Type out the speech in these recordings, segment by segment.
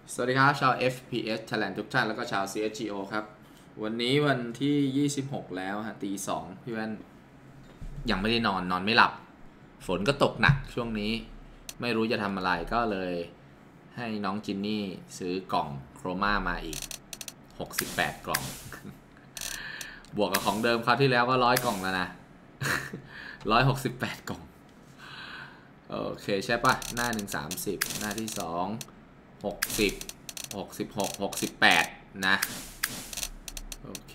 สวัสดีครับชาว FPS Thailand ทุกท่านแล้วก็ชาว CSGO ครับวันนี้วันที่26แล้วฮะตี 2พี่แว่นยังไม่ได้นอนไม่หลับฝนก็ตกหนักช่วงนี้ไม่รู้จะทำอะไรก็เลยให้น้องจินนี่ซื้อกล่องโครม่ามาอีก68กล่องบวกกับของเดิมคราวที่แล้วก็100กล่องแล้วนะ168กล่องโอเคใช่ปะหน้า1 30หน้าที่2 60 66 68นะโอเค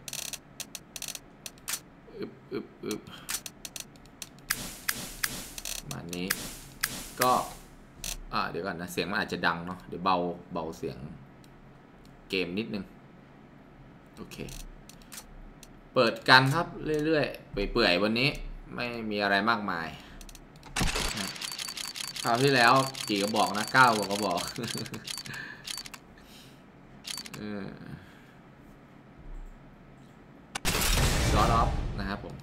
มานี้ก็เดี๋ยวก่อนนะเสียงมันอาจจะดังเนาะเดี๋ยวเบาเสียงเกมนิดนึงโอเคเปิดกันครับเรื่อยๆเปื่อยๆวันนี้ไม่มีอะไรมากมายคราวที่แล้วกี่กระบอกนะ9กระบอกซอฟต์ออฟนะครับผม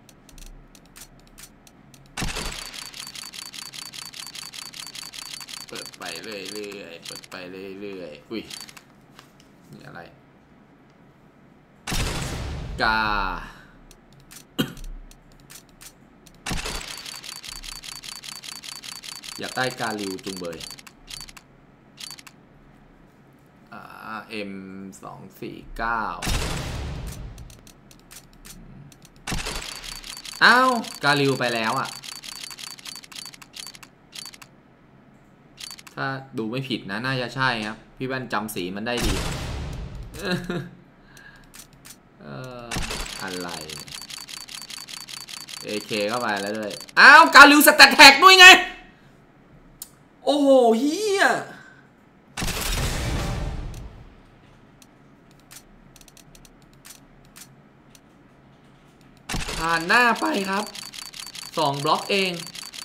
เปิดไปเรื่อยๆเปิดไปเรื่อยๆอุ้ยนี่อะไรกาอยากได้กาลิวจุงเบยM249อ้าวกาลิวไปแล้วอ่ะถ้าดูไม่ผิดนะน่าจะใช่ครับพี่แว่นจำสีมันได้ดีอะไร AK เข้าไปแล้วด้วยอ้าวกาลิวสแตทแท็กด้วยไงโอ้โหเฮียผ่านหน้าไปครับ2บล็อกเอง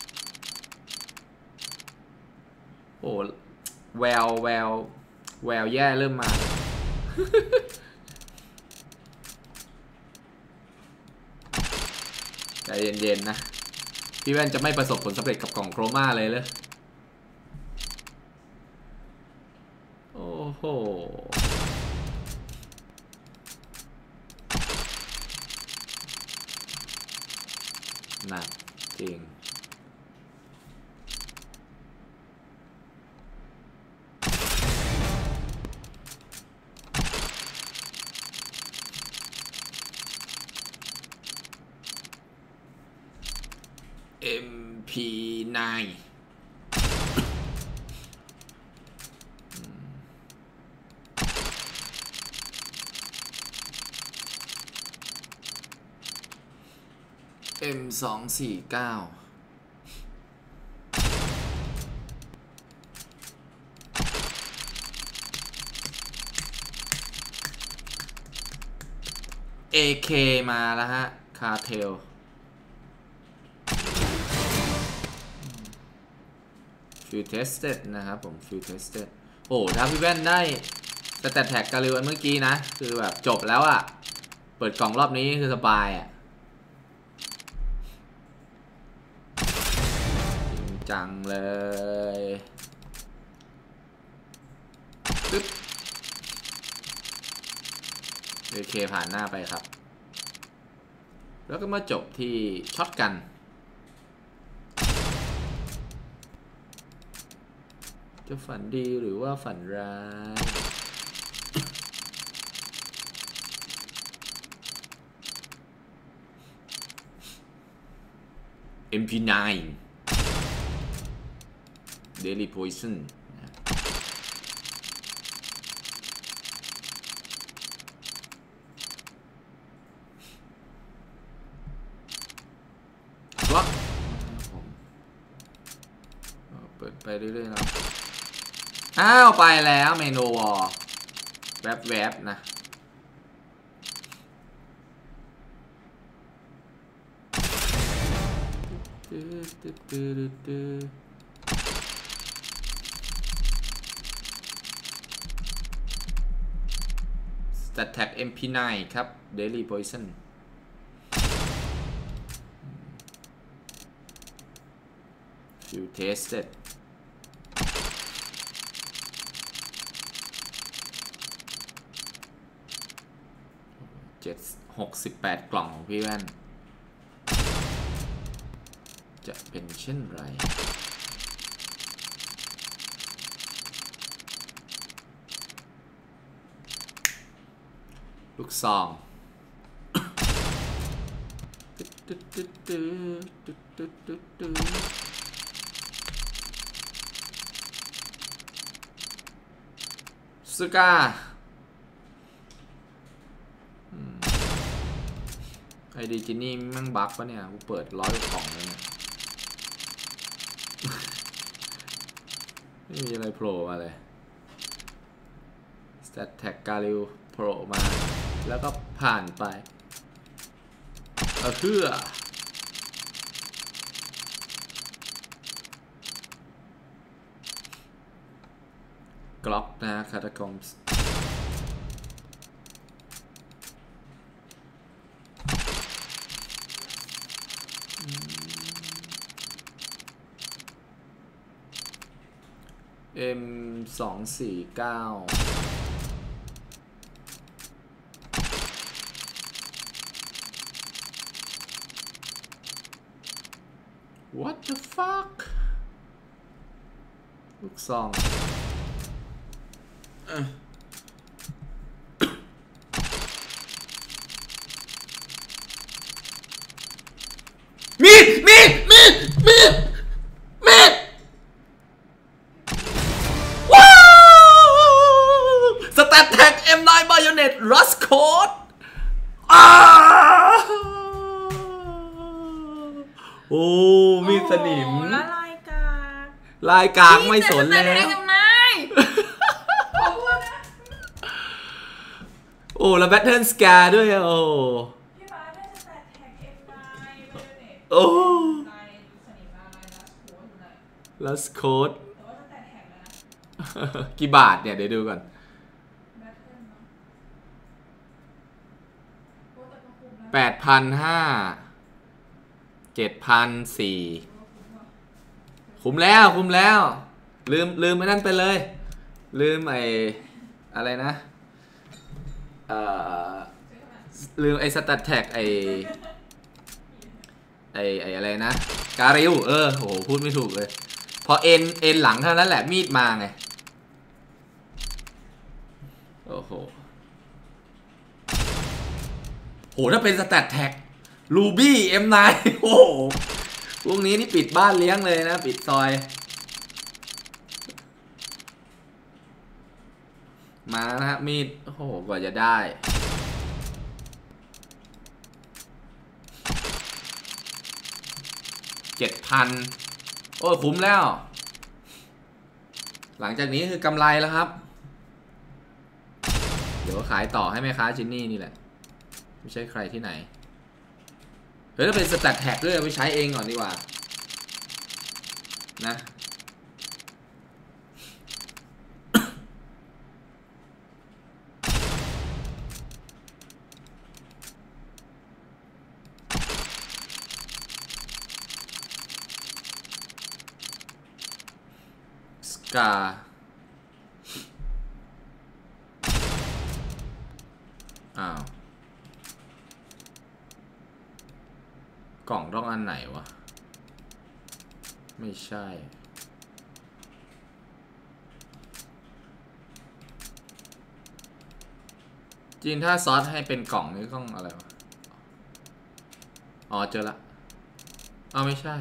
โอ้แววแย่เริ่มมาใจเย็นๆนะพี่แว่นจะไม่ประสบผลสำเร็จกับกล่องโครม่าเลยโอ้โหหนักจริงMP9 M249AK มาแล้วฮะคาเทลฟิลเทสเต็ดนะครับผมฟิลเทสเต็ดโอ้ถ้าพี่แว่นได้สแตทแท็กกาลิวอันเมื่อกี้นะคือแบบจบแล้วอะเปิดกล่องรอบนี้คือสบายอะจริงจังเลยปึ๊บโอเคผ่านหน้าไปครับแล้วก็มาจบที่ช็อตกันจะฝันดีหรือว่าฝันร้าย MP9 Daily Poison วักเปิดไปเรื่อยๆนะอ้าวไปแล้วเมนูวอลแวบๆนะสแตทแท็ก MP9 ครับ Daily Poison You tasted 68 กล่องของพี่แว่นจะเป็นเช่นไรลูกซองสกาไอดีจินนี่มั่งบั๊กปะเนี่ยกูเปิด100 กล่องเลยเนี่ยไม่มีอะไรโผล่มาเลย Stat Tag กาลิวโผล่มาแล้วก็ผ่านไปเพื่อกล็อกนะคาตาคอมส์M249 What the fuck ลูกซองมีดว้าวสแตทแท็ก M9 Bayonet Rust Code โอ้มีดสนิมแล้วลายกากไม่สนแล้วโอ้แล้วแบทเทิลสแกร์ด้วยโอ้พี่ฟ้าได้สแตทแท็ก M9 โอ้ลัสโค้ดแต่ว่าสแตทแท็กแล้วนะกี่บาทเนี่ยเดี๋ยวดูก่อน8,500 7,400คุ้มแล้วลืมไปนั่นไปเลยลืมไอ้อะไรนะลืมไอ้สแตทแท็กไอ้อะไรนะการิวโหพูดไม่ถูกเลยพอเอ็นหลังเท่านั้นแหละมีดมาไงโอ้โหถ้าเป็นสแตทแท็กรูบี้ M9 โอ้โหพวกนี้นี่ปิดบ้านเลี้ยงเลยนะปิดซอยมานะฮะมีดโอ้โหกว่าจะได้7,000โอ้คุ้มแล้วหลังจากนี้คือกำไรแล้วครับเดี๋ยวขายต่อให้แม่ค้าจินนี่นี่แหละไม่ใช่ใครที่ไหนถ้าเป็นสแตทแท็กด้วยเอาไปใช้เองก่อนดีกว่านะสกาอ้าวกล่องต้องอันไหนวะไม่ใช่จริงถ้าซอสให้เป็นกล่องนี่ต้องอะไรวะอ๋อเจอละไม่ใช่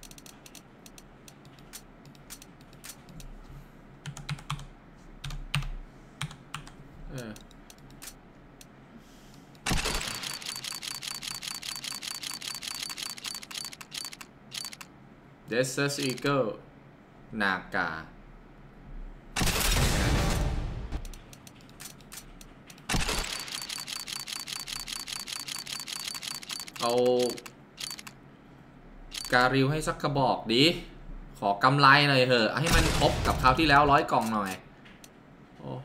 Desert Eagle นากาเอาการิวให้สักกระบอกดิขอกำไรหน่อยเถอะให้มันครบกับคราวที่แล้ว100 กล่องหน่อยโอ้โห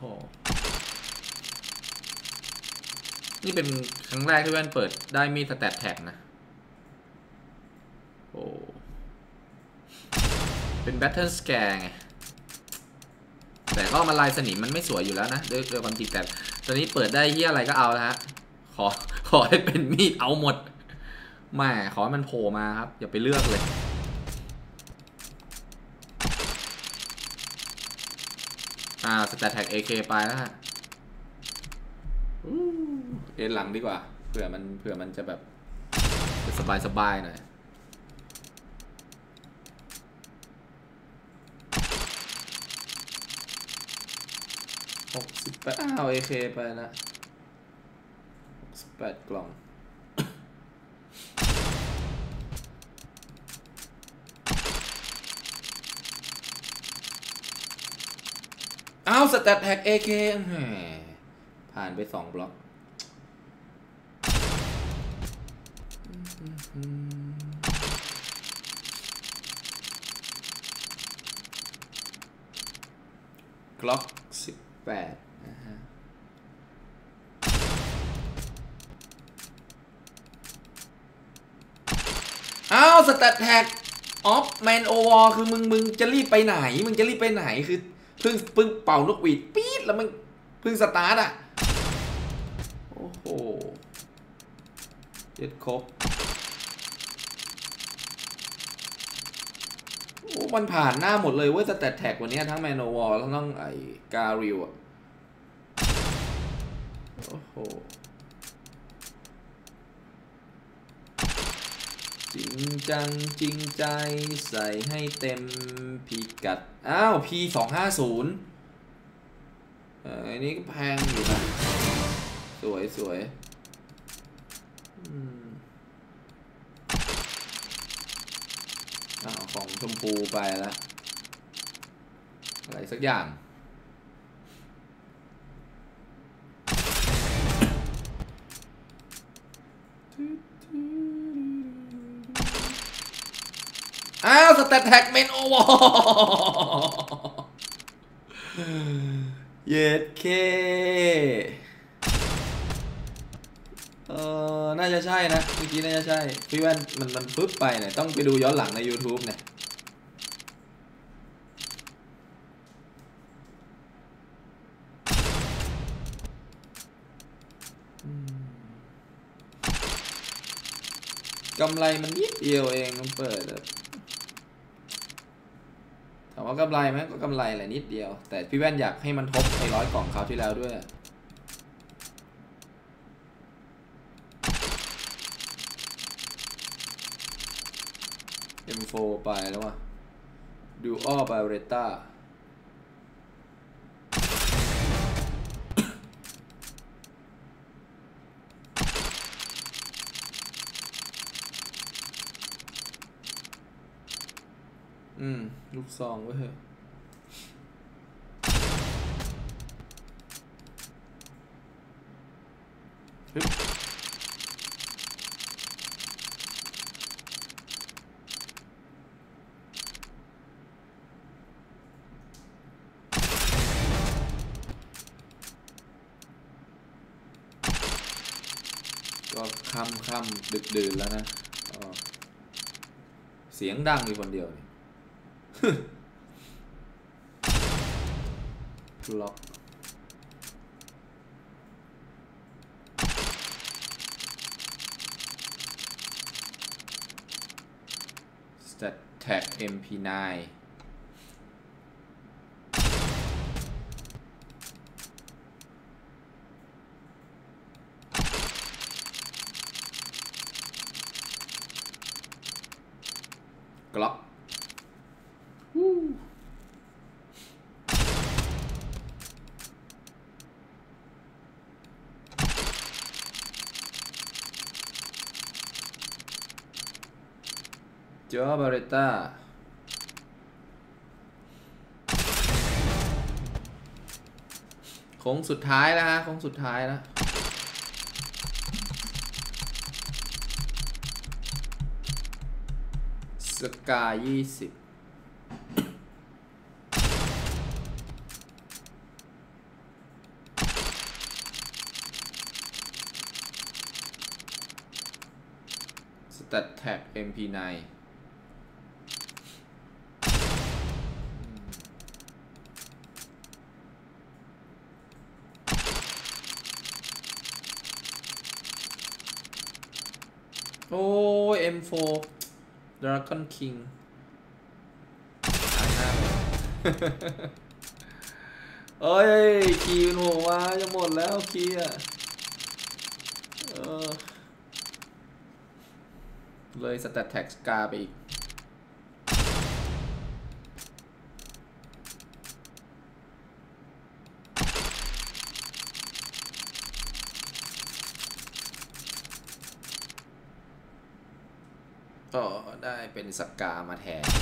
นี่เป็นครั้งแรกที่แว่นเปิดได้มีสแตทแท็กนะโอ้เป็น Battle Scare ไงแต่ก็มาลายสนิมมันไม่สวยอยู่แล้วนะด้วยความจริงแต่ตอนนี้เปิดได้เหี้ยอะไรก็เอาแล้วฮะขอขอให้เป็นมีดเอาหมดแม่ขอให้มันโผล่มาครับอย่าไปเลือกเลยสแตทแท็ก AK ไปแล้วฮะเอ็นหลังดีกว่าเผื่อมันจะแบบสบายหน่อย68เอา AK ไปละ68กล่องอ้าวสแตทแท็ก AK แหมผ่านไป2บล็อกกล็อก18นะฮะอ้าวสแตทแท็กออฟแมนโอวอร์คือมึงจะรีบไปไหนคือเพิ่งเป่านกหวีดปี๊ดแล้วมึงเพิ่งสตาร์ทอ่ะโอ้โหเย็ดครบโอ้มันผ่านหน้าหมดเลยเว้ยสแตทแท็กวันนี้ทั้งแมนโอวอร์ทั้งไอ้การิวอ่ะโอ้โหจริงจังจริงใจใส่ให้เต็มพิกัดอ้าว P250อันนี้ก็แพงอยู่นะสวยของชมพูไปแล้วอะไรสักอย่างอ้าวสแตทแท็กเมนโอวอร์เย็ดเคน่าจะใช่นะเมื่อกี้น่าจะใช่พี่แว่นมันปึ๊บไปเนี่ยต้องไปดูย้อนหลังใน YouTube เนี่ยกำไรมันนิดเดียวเองมันเปิดถามว่ากำไรไหมก็กำไรแหละนิดเดียวแต่พี่แว่นอยากให้มันทบไอ้100 กล่องคราวที่แล้วด้วยM4 ไปแล้วว่ะ Dual Beretta ลูกซองไว้เถอะก็ค่ำดึกดื่นแล้วนะเสียงดังอยู่คนเดียวล็อกสแตทแท็ก MP9 กล็อกจอบาเรต้าโค้งสุดท้ายแล้วฮะโค้งสุดท้ายแล้วสกา20สแตทแท็ก MP9 M4 Dragon King หายหน้าเอ้ยคีย์มันโผล่มาจะหมดแล้วคีย์อ่ะเลยสแตทแท็กสกาไปอีกก็ได้เป็นสกามาแทน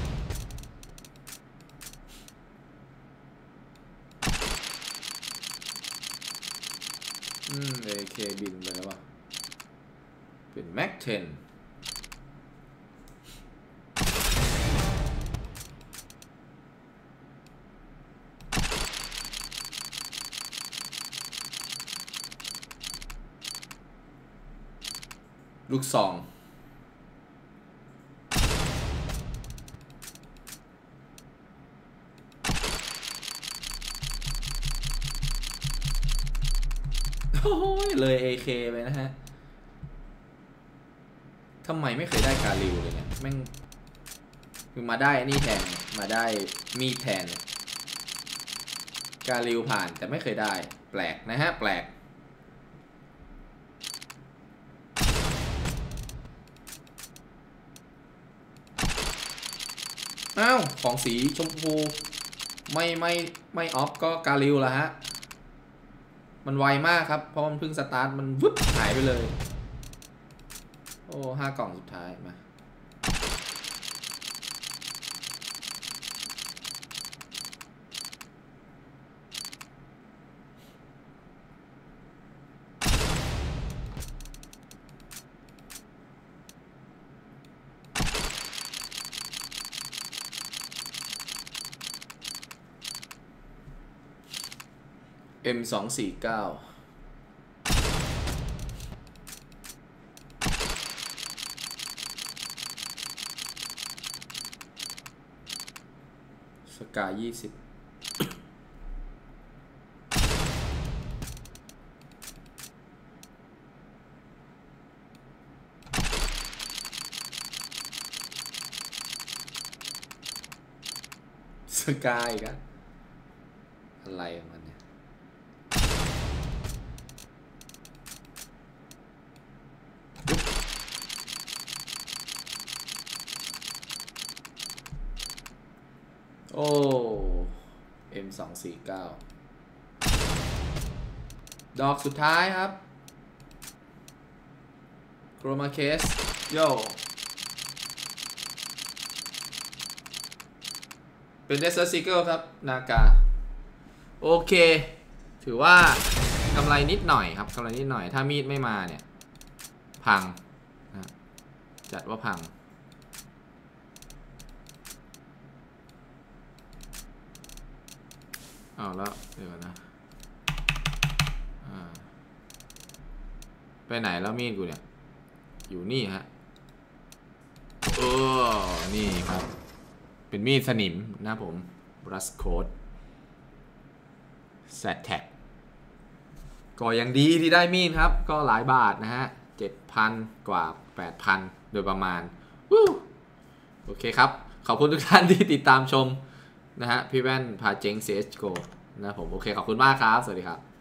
AK บินไปแล้ววะเป็นแม็ก10ลูกซองโอ้ยเลย AK ไปนะฮะทำไมไม่เคยได้กาลิวเลยเนี่ยแม่งคือมาได้นี่แทนมาได้มีดแทนกาลิวผ่านแต่ไม่เคยได้แปลกนะฮะแปลกอ้าวของสีชมพูไม่ออฟก็กาลิวละฮะมันไวมากครับเพราะมันเพิ่งสตาร์ทมันวึบหายไปเลยโอ้5 กล่องสุดท้ายมาM249สกา20สกาอีกอะอะไรของมันเนี่ยโอ้ M249 ดอกสุดท้ายครับโครมาเคสโยเป็น Desert Seeker ครับนากาโอเคถือว่ากำไรนิดหน่อยครับกำไรนิดหน่อยถ้ามีดไม่มาเนี่ยพังนะจัดว่าพังเอาแล้วเดี๋ยวนะไปไหนแล้วมีดกูเนี่ยอยู่นี่ฮะนี่ครับเป็นมีดสนิมนะผม Rust Coat Satek ก็ยังดีที่ได้มีดครับก็หลายบาทนะฮะ 7,000 กว่า 8,000 โดยประมาณโอเคครับขอบคุณทุกท่านที่ติดตามชมนะฮะพี่แว่นพาเจ๊ง CSGO นะผมโอเคขอบคุณมากครับสวัสดีครับ